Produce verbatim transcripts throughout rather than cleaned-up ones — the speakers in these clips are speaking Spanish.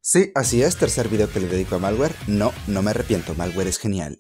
Sí, así es, tercer video que le dedico a Malware. No, no me arrepiento, Malware es genial.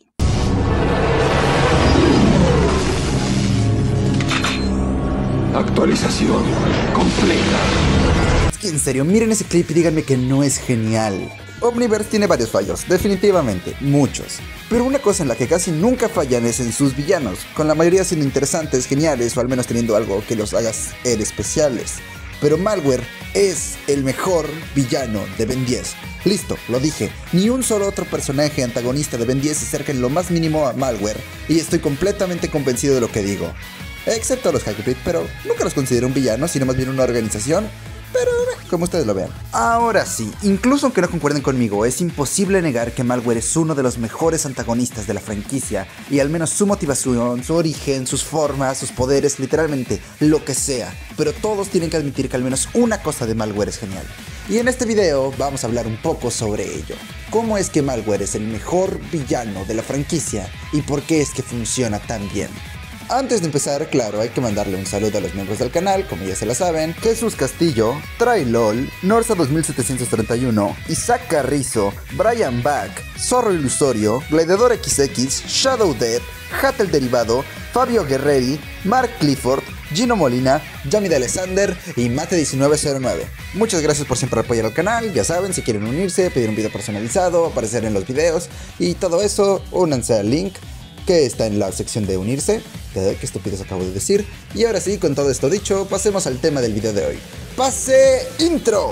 Actualización completa. Es que en serio, miren ese clip y díganme que no es genial. Omniverse tiene varios fallos, definitivamente, muchos. Pero una cosa en la que casi nunca fallan es en sus villanos, con la mayoría siendo interesantes, geniales o al menos teniendo algo que los haga ser especiales. Pero Malware es el mejor villano de Ben diez. Listo, lo dije, ni un solo otro personaje antagonista de Ben diez se acerca en lo más mínimo a Malware, y estoy completamente convencido de lo que digo. Excepto a los Hackbait, pero nunca los considero un villano, sino más bien una organización. Pero como ustedes lo vean. Ahora sí, incluso aunque no concuerden conmigo, es imposible negar que Malware es uno de los mejores antagonistas de la franquicia, y al menos su motivación, su origen, sus formas, sus poderes, literalmente lo que sea. Pero todos tienen que admitir que al menos una cosa de Malware es genial. Y en este video vamos a hablar un poco sobre ello. ¿Cómo es que Malware es el mejor villano de la franquicia y por qué es que funciona tan bien? Antes de empezar, claro, hay que mandarle un saludo a los miembros del canal, como ya se la saben: Jesús Castillo, Trailol, Norsa dos mil setecientos treinta y uno, Isaac Carrizo, Brian Back, Zorro Ilusorio, Gladiador equis equis, Shadow Dead, Hat el Derivado, Fabio Guerreri, Mark Clifford, Gino Molina, Yami de Alexander y Mate diecinueve cero nueve. Muchas gracias por siempre apoyar al canal. Ya saben, si quieren unirse, pedir un video personalizado, aparecer en los videos y todo eso, únanse al link que está en la sección de unirse. ¿Qué estupidez acabo de decir? Y ahora sí, con todo esto dicho, pasemos al tema del video de hoy. ¡Pase intro!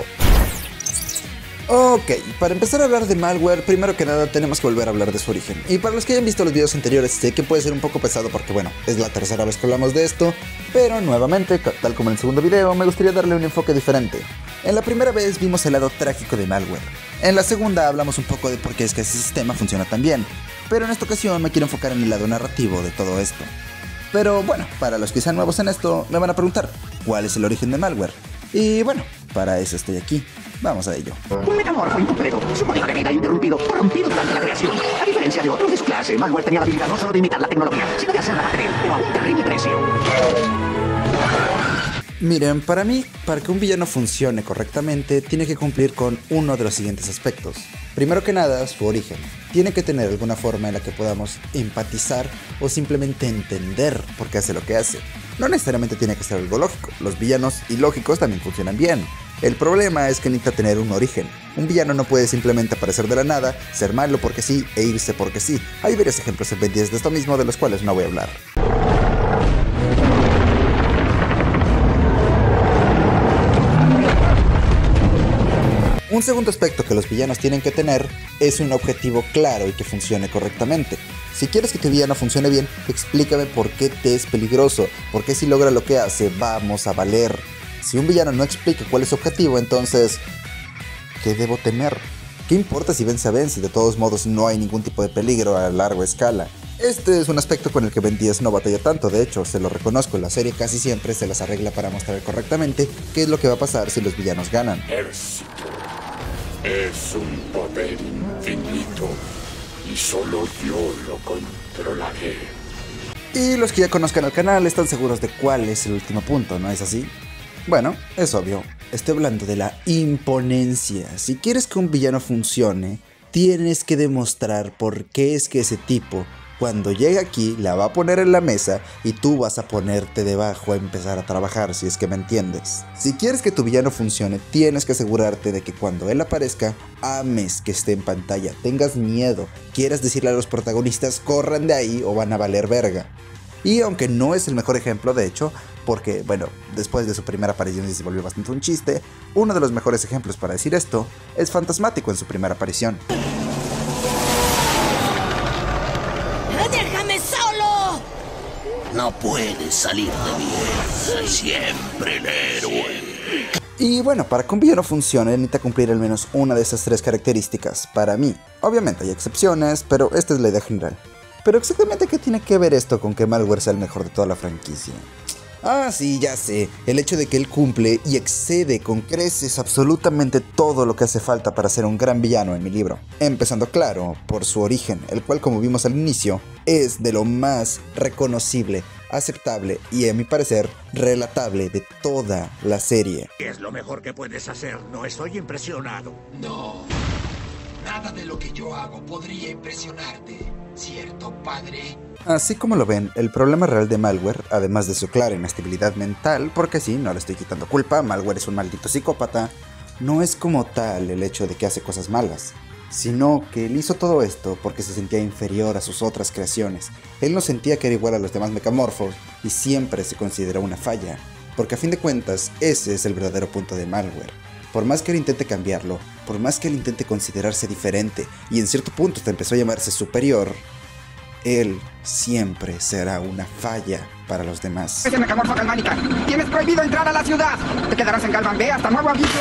Ok, para empezar a hablar de Malware, primero que nada tenemos que volver a hablar de su origen. Y para los que hayan visto los videos anteriores, sé que puede ser un poco pesado porque bueno, es la tercera vez que hablamos de esto, pero nuevamente, tal como en el segundo video, me gustaría darle un enfoque diferente. En la primera vez vimos el lado trágico de Malware. En la segunda hablamos un poco de por qué es que ese sistema funciona tan bien. Pero en esta ocasión me quiero enfocar en el lado narrativo de todo esto. Pero bueno, para los que sean nuevos en esto, me van a preguntar, ¿cuál es el origen de Malware? Y bueno, para eso estoy aquí. Vamos a ello. Un metamorfo incompleto, su código de vida interrumpido, corrompido durante la creación. A diferencia de otros de su clase, Malware tenía la habilidad no solo de imitar la tecnología, sino de hacerla material, pero a un terrible precio. Miren, para mí, para que un villano funcione correctamente, tiene que cumplir con uno de los siguientes aspectos. Primero que nada, su origen. Tiene que tener alguna forma en la que podamos empatizar o simplemente entender por qué hace lo que hace. No necesariamente tiene que ser algo lógico, los villanos ilógicos también funcionan bien. El problema es que necesita tener un origen. Un villano no puede simplemente aparecer de la nada, ser malo porque sí e irse porque sí. Hay varios ejemplos en Ben diez de esto mismo, de los cuales no voy a hablar. Un segundo aspecto que los villanos tienen que tener es un objetivo claro y que funcione correctamente. Si quieres que tu villano funcione bien, explícame por qué te es peligroso, por qué si logra lo que hace vamos a valer. Si un villano no explica cuál es su objetivo, entonces, ¿qué debo temer? ¿Qué importa si vence a Ben si de todos modos no hay ningún tipo de peligro a larga escala? Este es un aspecto con el que Ben diez no batalla tanto, de hecho, se lo reconozco, la serie casi siempre se las arregla para mostrar correctamente qué es lo que va a pasar si los villanos ganan. Es un poder infinito y solo yo lo controlaré. Y los que ya conozcan el canal están seguros de cuál es el último punto, ¿no es así? Bueno, es obvio, estoy hablando de la imponencia. Si quieres que un villano funcione, tienes que demostrar por qué es que ese tipo, cuando llegue aquí, la va a poner en la mesa y tú vas a ponerte debajo a empezar a trabajar, si es que me entiendes. Si quieres que tu villano funcione, tienes que asegurarte de que cuando él aparezca, ames que esté en pantalla, tengas miedo, quieras decirle a los protagonistas, corran de ahí o van a valer verga. Y aunque no es el mejor ejemplo, de hecho, porque, bueno, después de su primera aparición se volvió bastante un chiste, uno de los mejores ejemplos para decir esto es Fantasmático en su primera aparición. ¡Déjame solo! No puedes salir de mí, soy siempre el héroe. Y bueno, para que un villano funcione necesita cumplir al menos una de esas tres características, para mí. Obviamente hay excepciones, pero esta es la idea general. Pero exactamente qué tiene que ver esto con que Malware sea el mejor de toda la franquicia. Ah, sí, ya sé, el hecho de que él cumple y excede con creces absolutamente todo lo que hace falta para ser un gran villano en mi libro. Empezando claro, por su origen, el cual como vimos al inicio, es de lo más reconocible, aceptable y a mi parecer, relatable de toda la serie. Es lo mejor que puedes hacer, no estoy impresionado. No, nada de lo que yo hago podría impresionarte, ¿cierto, padre? Así como lo ven, el problema real de Malware, además de su clara inestabilidad mental, porque sí, no le estoy quitando culpa, Malware es un maldito psicópata, no es como tal el hecho de que hace cosas malas, sino que él hizo todo esto porque se sentía inferior a sus otras creaciones. Él no sentía que era igual a los demás mecamorfos y siempre se consideró una falla, porque a fin de cuentas ese es el verdadero punto de Malware. Por más que él intente cambiarlo, por más que él intente considerarse diferente y en cierto punto hasta empezó a llamarse superior, él siempre será una falla para los demás. Es mecamorfo galvánica. Tienes prohibido entrar a la ciudad. Te quedarás en Galvan B hasta nuevo aviso.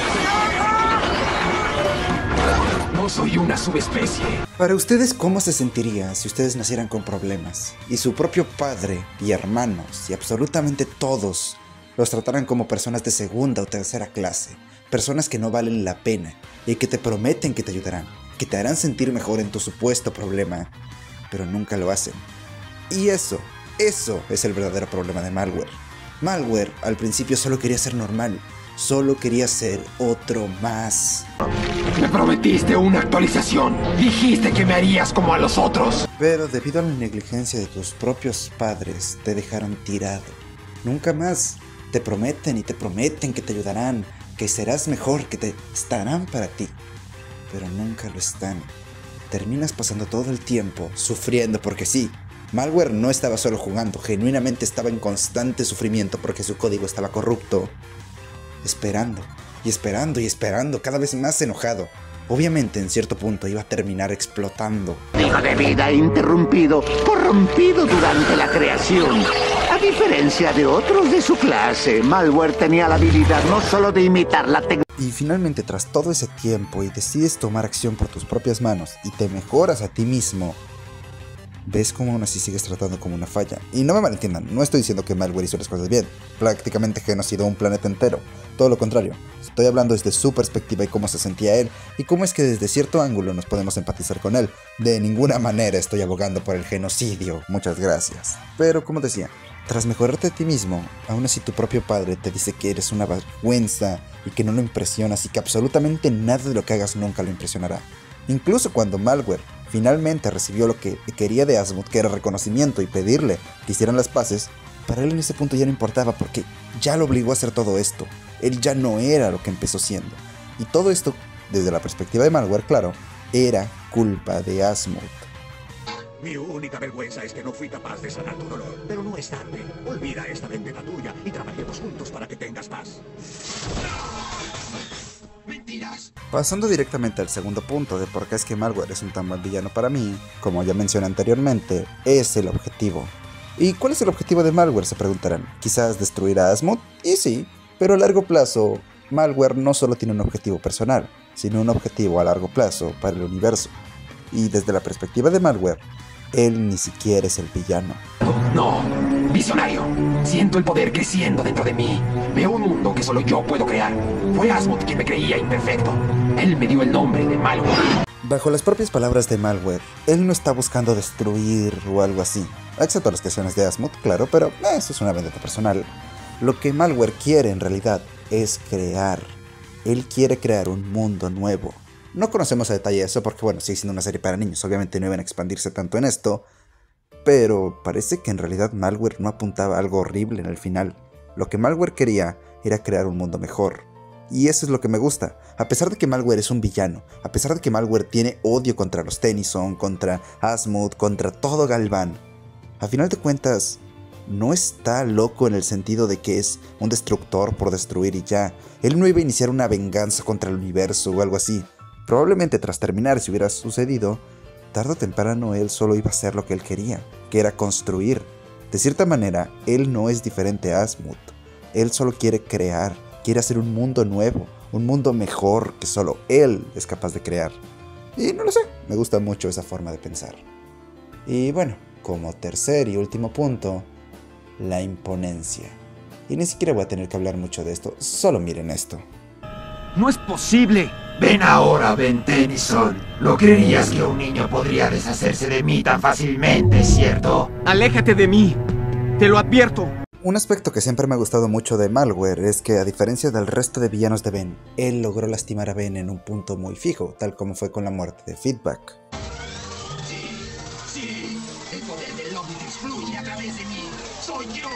No soy una subespecie. Para ustedes, ¿cómo se sentiría si ustedes nacieran con problemas y su propio padre y hermanos y absolutamente todos los trataran como personas de segunda o tercera clase? Personas que no valen la pena y que te prometen que te ayudarán, que te harán sentir mejor en tu supuesto problema, pero nunca lo hacen. Y eso, eso es el verdadero problema de Malware. Malware al principio solo quería ser normal, solo quería ser otro más. Me prometiste una actualización, dijiste que me harías como a los otros. Pero debido a la negligencia de tus propios padres, te dejaron tirado. Nunca más. Te prometen y te prometen que te ayudarán, que serás mejor, que te estarán para ti, pero nunca lo están. Terminas pasando todo el tiempo sufriendo porque sí, Malware no estaba solo jugando, genuinamente estaba en constante sufrimiento porque su código estaba corrupto, esperando y esperando y esperando, cada vez más enojado. Obviamente en cierto punto iba a terminar explotando. Hijo de vida interrumpido, corrompido durante la creación. A diferencia de otros de su clase, Malware tenía la habilidad no solo de imitar la tecnología. Y finalmente, tras todo ese tiempo y decides tomar acción por tus propias manos y te mejoras a ti mismo, ves cómo aún así sigues tratando como una falla. Y no me malentiendan, no estoy diciendo que Malware hizo las cosas bien, prácticamente genocidó un planeta entero, todo lo contrario. Estoy hablando desde su perspectiva y cómo se sentía él, y cómo es que desde cierto ángulo nos podemos empatizar con él. De ninguna manera estoy abogando por el genocidio, muchas gracias. Pero como decía, tras mejorarte a ti mismo, aún así tu propio padre te dice que eres una vergüenza y que no lo impresionas y que absolutamente nada de lo que hagas nunca lo impresionará. Incluso cuando Malware finalmente recibió lo que quería de Asmod, que era reconocimiento y pedirle que hicieran las paces, para él en ese punto ya no importaba porque ya lo obligó a hacer todo esto. Él ya no era lo que empezó siendo. Y todo esto, desde la perspectiva de Malware, claro, era culpa de Asmod. Mi única vergüenza es que no fui capaz de sanar tu dolor. Pero no es tarde. Olvida esta vendetta tuya y trabajemos juntos para que tengas paz. Mentiras. Pasando directamente al segundo punto de por qué es que Malware es un tan buen villano para mí, como ya mencioné anteriormente, es el objetivo. ¿Y cuál es el objetivo de Malware? Se preguntarán. Quizás destruir a Asmod, y sí, pero a largo plazo, Malware no solo tiene un objetivo personal, sino un objetivo a largo plazo para el universo. Y desde la perspectiva de Malware, él ni siquiera es el villano. No, visionario. Siento el poder creciendo dentro de mí. Veo un mundo que solo yo puedo crear. Fue Asmod quien me creía imperfecto. Él me dio el nombre de Malware. Bajo las propias palabras de Malware, él no está buscando destruir o algo así. Excepto las creaciones de Asmod, claro, pero eso es una vendetta personal. Lo que Malware quiere en realidad es crear. Él quiere crear un mundo nuevo. No conocemos a detalle eso porque, bueno, sigue siendo una serie para niños, obviamente no iban a expandirse tanto en esto, pero parece que en realidad Malware no apuntaba a algo horrible en el final. Lo que Malware quería era crear un mundo mejor. Y eso es lo que me gusta. A pesar de que Malware es un villano, a pesar de que Malware tiene odio contra los Tennyson, contra Asmod, contra todo Galvan, a final de cuentas, no está loco en el sentido de que es un destructor por destruir y ya. Él no iba a iniciar una venganza contra el universo o algo así. Probablemente tras terminar, si hubiera sucedido, tarde o temprano él solo iba a hacer lo que él quería, que era construir. De cierta manera, él no es diferente a Asmod. Él solo quiere crear, quiere hacer un mundo nuevo, un mundo mejor que solo él es capaz de crear. Y no lo sé, me gusta mucho esa forma de pensar. Y bueno, como tercer y último punto, la imponencia. Y ni siquiera voy a tener que hablar mucho de esto, solo miren esto. ¡No es posible! Ven ahora, Ben Tennyson. No creerías que un niño podría deshacerse de mí tan fácilmente, ¿cierto? ¡Aléjate de mí! ¡Te lo advierto! Un aspecto que siempre me ha gustado mucho de Malware es que, a diferencia del resto de villanos de Ben, él logró lastimar a Ben en un punto muy fijo, tal como fue con la muerte de Feedback. Sí, sí, el poder del Omnitrix fluye a través de mí. ¡Soy yo!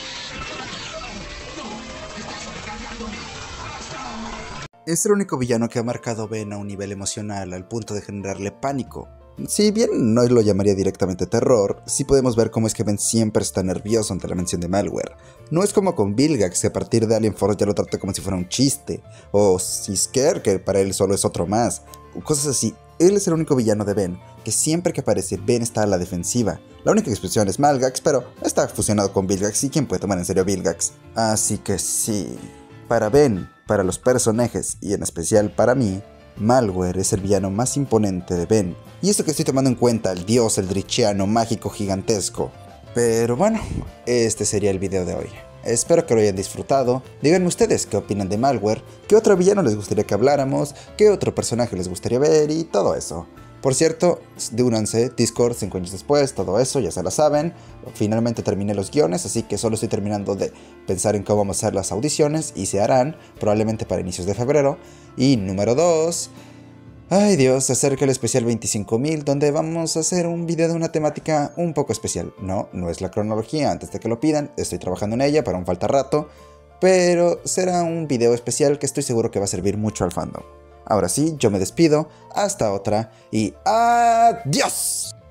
¡No! ¡Estás sobrecargándome! ¡Basta! Es el único villano que ha marcado a Ben a un nivel emocional al punto de generarle pánico. Si bien no lo llamaría directamente terror, sí podemos ver cómo es que Ben siempre está nervioso ante la mención de Malware. No es como con Vilgax, que a partir de Alien Force ya lo trata como si fuera un chiste, o Sisker, que para él solo es otro más, o cosas así. Él es el único villano de Ben, que siempre que aparece Ben está a la defensiva. La única expresión es Malgax, pero está fusionado con Vilgax y ¿quién puede tomar en serio a Vilgax? Así que sí, para Ben, para los personajes y en especial para mí, Malware es el villano más imponente de Ben, y esto que estoy tomando en cuenta el dios eldritchiano mágico gigantesco. Pero bueno, este sería el video de hoy. Espero que lo hayan disfrutado. Díganme ustedes qué opinan de Malware, qué otro villano les gustaría que habláramos, qué otro personaje les gustaría ver y todo eso. Por cierto, únanse, Discord cinco años después, todo eso, ya se lo saben. Finalmente terminé los guiones, así que solo estoy terminando de pensar en cómo vamos a hacer las audiciones y se harán, probablemente para inicios de febrero. Y número dos, ay Dios, se acerca el especial veinticinco mil, donde vamos a hacer un video de una temática un poco especial. No, no es la cronología antes de que lo pidan, estoy trabajando en ella, para un falta rato, pero será un video especial que estoy seguro que va a servir mucho al fandom. Ahora sí, yo me despido, hasta otra y ¡adiós!